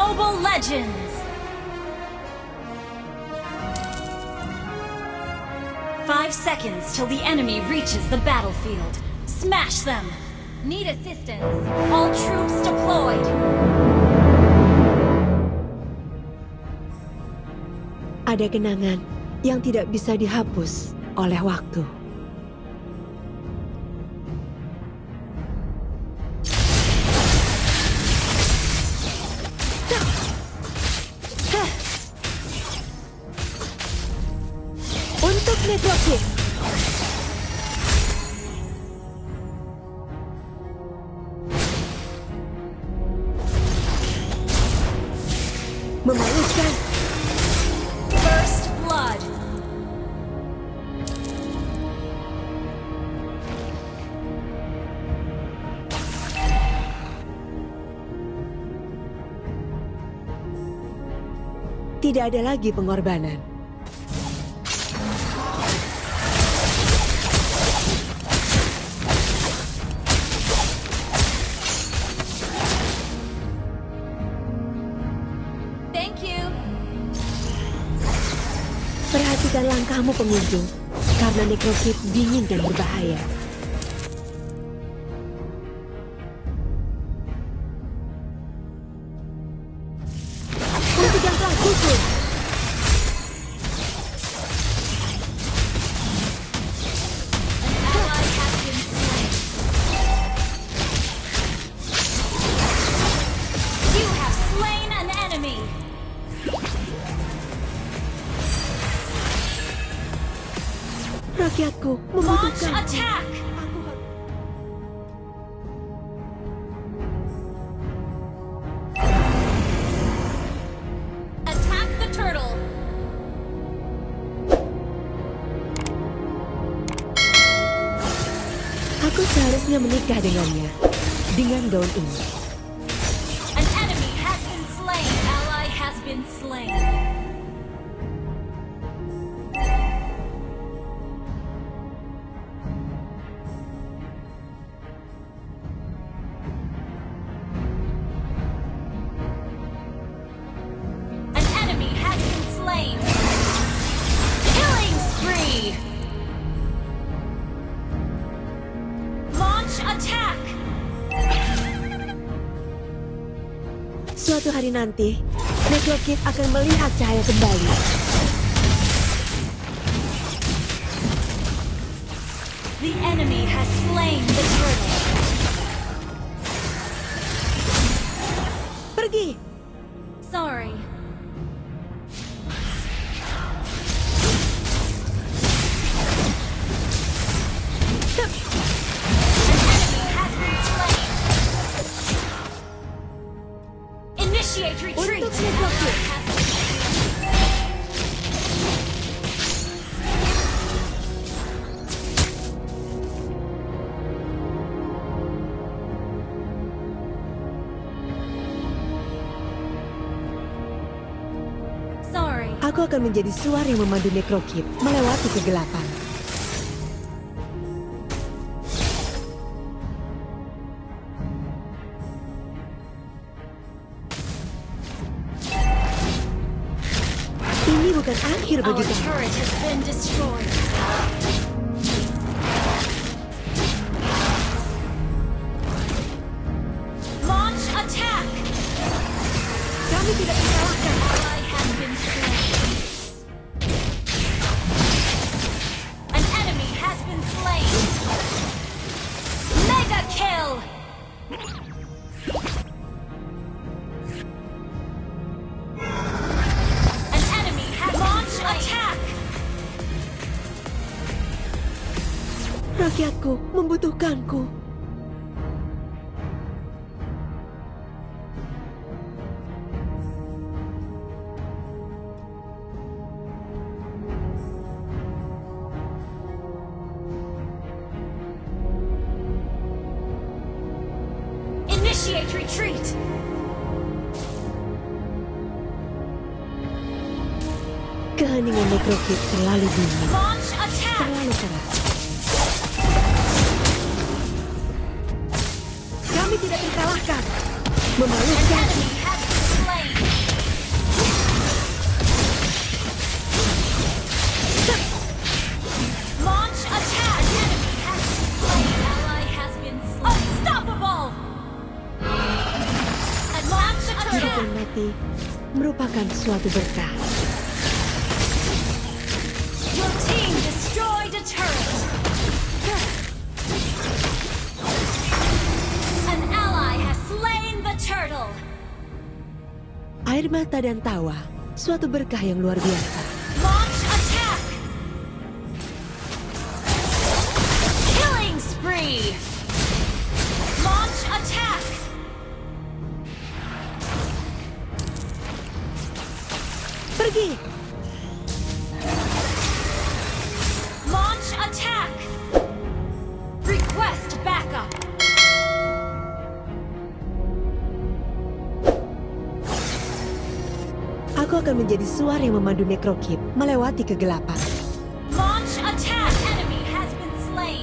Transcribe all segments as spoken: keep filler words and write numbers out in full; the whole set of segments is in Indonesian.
Mobile Legends! Five seconds till the enemy reaches the battlefield. Smash them! Need assistance. All troops deployed. Ada kenangan yang tidak bisa dihapus oleh waktu. Untuk Necrokick. Memalukan. First blood. Tidak ada lagi pengorbanan. Perhatikan langkahmu pengunjung, karena Necrokick dingin dan berbahaya. Untuk yang telah gugur. You have slain an enemy. Rakyatku Launch membutuhkan. attack! Attack the turtle! Aku seharusnya menikah dengannya, dengan daun ini. An enemy has been slain. Ally has been slain. Killing spree! Launch attack! Suatu hari nanti, Necrokick akan melihat cahaya kembali. The enemy has slain the turtle. Pergi! Sorry. Initiate retreat! Untuk Necrokick. Sorry. Aku akan menjadi suar yang memandu Necrokick melewati kegelapan. Ini bukan akhir bagi Our kamu. turret has been destroyed. Launch attack! Kami tidak dikalahkan. Ally has been slain. An enemy has been slain. Mega kill! An enemy has launched attack! Rakyatku membutuhkanku. Initiate retreat! Keheningan Necrokick terlalu dingin, Launch attack! terlalu keras. Kami tidak terkalahkan. An Memalukan. enemy has been slain. merupakan suatu berkah. Your team destroyed a turret. An ally has slain the turtle. Air mata dan tawa, suatu berkah yang luar biasa. Launch attack. Killing spree. Launch attack. Pergi! Launch attack. Request backup. Aku akan menjadi suara yang memandu Necrokip melewati kegelapan. Launch attack. Enemy has been slain.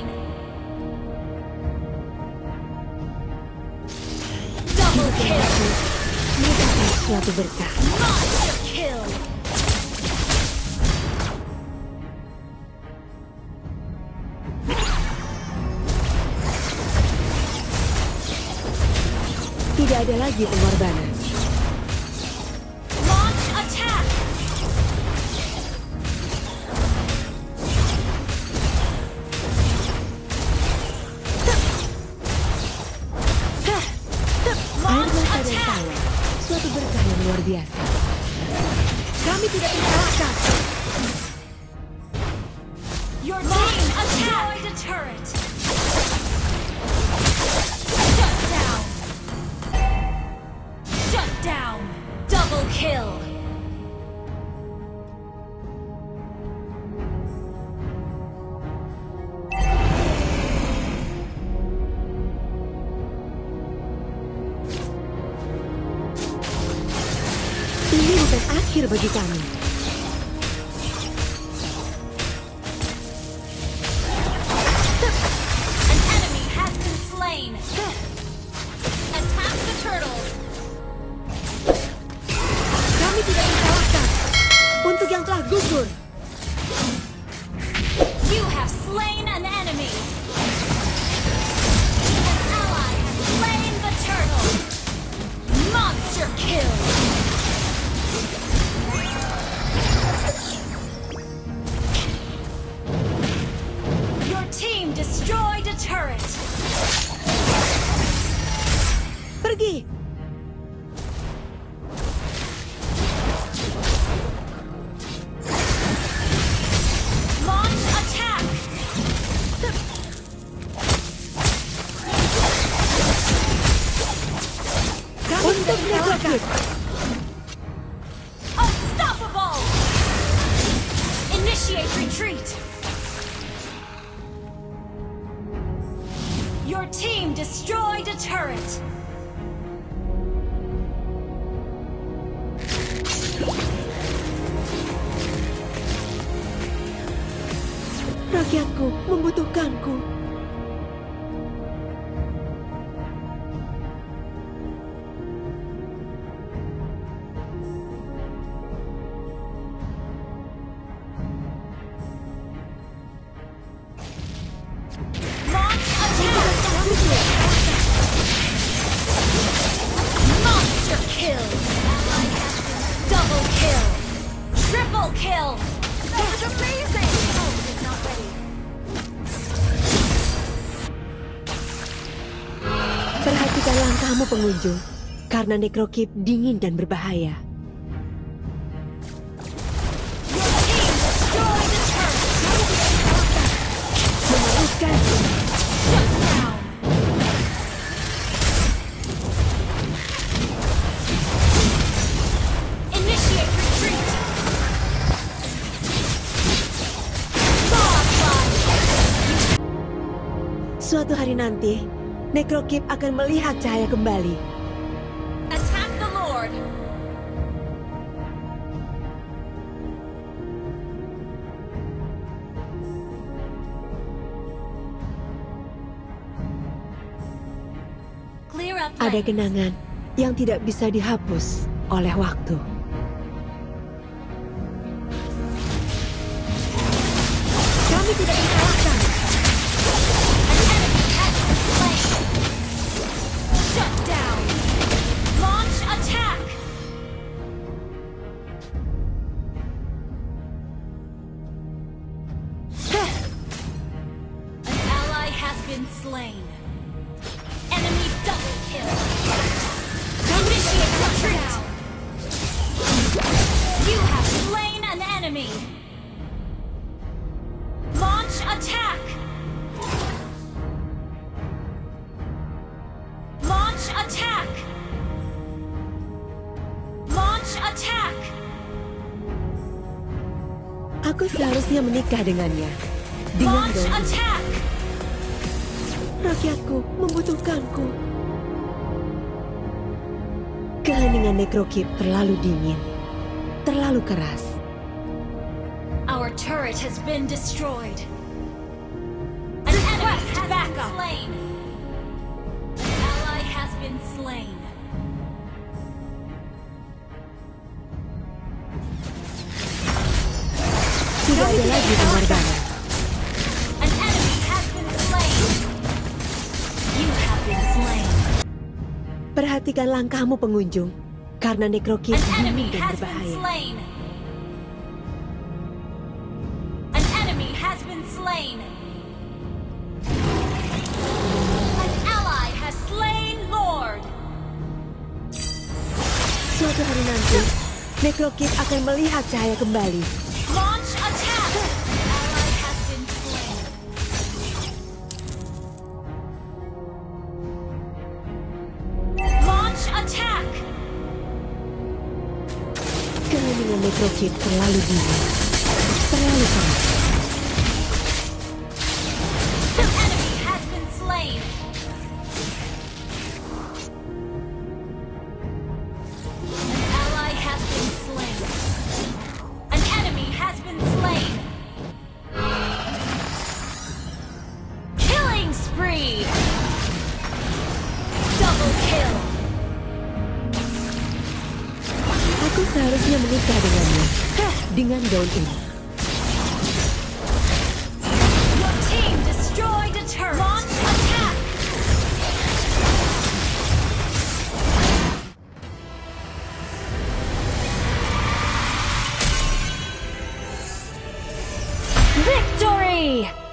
Double kill. Merupakan suatu berkah. Monster kill. Tidak ada lagi pengorbanan. Launch attack. Air Launch mata dan attack. tawa, suatu berkah yang luar biasa. Kami tidak terkalahkan. Your team destroyed a turret. Shut down. Shut down. Double kill. Ini bukan akhir bagi kami. An enemy has been slain. Attack the turtle. Kami tidak terkalahkan. Untuk yang telah gugur, You have slain an enemy. An ally has slain the turtle. Monster kill. Your team destroyed a turret. pergi! Launch attack. Kami tidak terkalahkan. Unstoppable. Initiate retreat. Your team destroyed a turret. Rakyatku membutuhkanku. Launch attack. Monster kill. Ally has been double kill. Triple kill. That was amazing. Oh, it's not ready. Perhatikan langkahmu pengunjung, karena Necrokip dingin dan berbahaya. Your team destroyed the turret. Meneruskan. Shut down. Initiate retreat. Godlike. Suatu hari nanti, Necrokip akan melihat cahaya kembali. Attack the Lord. Clear up Ada lanes. kenangan yang tidak bisa dihapus oleh waktu. Kami tidak dikalahkan. An enemy has been slain. Shut down. Launch attack. been slain. Enemy double kill. Initiate retreat. You have slain an enemy. Launch attack. Launch attack. Launch attack. Aku seharusnya menikah dengannya. Dengan Launch Doni. attack. Rakyatku membutuhkanku. Keheningan Necrokip terlalu dingin. Terlalu keras. Our turret has been destroyed. An enemy has been slain. An ally has been slain. Tidak ada lagi pengorbanan. An enemy has been slain. You have been slain. Perhatikan langkahmu pengunjung. Karena Necrokip An dingin enemy dan has been berbahaya. slain. An enemy has been slain. An ally has slain Lord. Suatu hari nanti, Necrokip akan melihat cahaya kembali. Launch attack. An ally has been slain. Launch attack. Keheningan Necrokip terlalu dingin. Terlalu keras. An enemy has been slain. An ally has been slain. An enemy has been slain. Killing spree. Double kill. Aku seharusnya menikah dengannya. Dengan daun ini. Your team destroyed a turret. Launch attack. Victory!